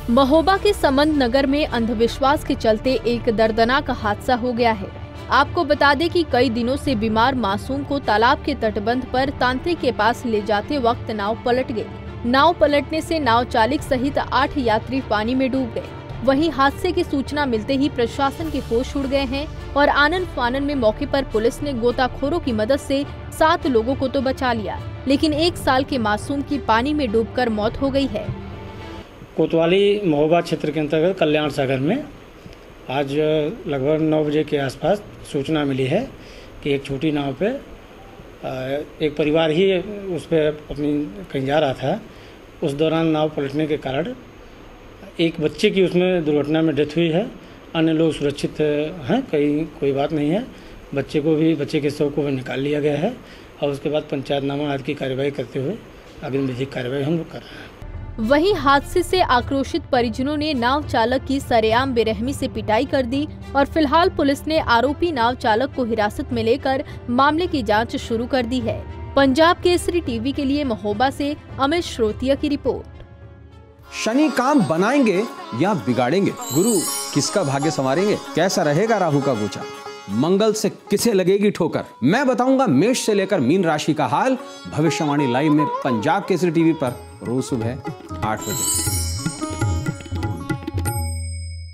महोबा के समंत नगर में अंधविश्वास के चलते एक दर्दनाक हादसा हो गया है। आपको बता दें कि कई दिनों से बीमार मासूम को तालाब के तटबंध पर तांत्रिक के पास ले जाते वक्त नाव पलट गई। नाव पलटने से नाव चालक सहित 8 यात्री पानी में डूब गए। वहीं हादसे की सूचना मिलते ही प्रशासन के होश उड़ गए हैं और आनन फानन में मौके पर पुलिस ने गोताखोरों की मदद से 7 लोगों को तो बचा लिया, लेकिन 1 साल के मासूम की पानी में डूबकर मौत हो गई है। कोतवाली महोबा क्षेत्र के अंतर्गत कल्याण सागर में आज लगभग 9 बजे के आसपास सूचना मिली है कि एक छोटी नाव पे एक परिवार ही उस पर अपनी कहीं जा रहा था। उस दौरान नाव पलटने के कारण एक बच्चे की उसमें दुर्घटना में डेथ हुई है। अन्य लोग सुरक्षित हैं, कोई बात नहीं है। बच्चे के शव को भी निकाल लिया गया है और उसके बाद पंचायतनामा आदि की कार्रवाई करते हुए आगे विधिक कार्रवाई हम लोग कर रहे हैं। वहीं हादसे से आक्रोशित परिजनों ने नाव चालक की सरेआम बेरहमी से पिटाई कर दी और फिलहाल पुलिस ने आरोपी नाव चालक को हिरासत में लेकर मामले की जांच शुरू कर दी है। पंजाब केसरी टीवी के लिए महोबा से अमित श्रोतिया की रिपोर्ट। शनि काम बनाएंगे या बिगाड़ेंगे? गुरु किसका भाग्य संवारेंगे? कैसा रहेगा राहु का गोचा? मंगल से किसे लगेगी ठोकर? मैं बताऊंगा मेष से लेकर मीन राशि का हाल। भविष्यवाणी लाइव में पंजाब केसरी टीवी पर रोज सुबह 8 बजे।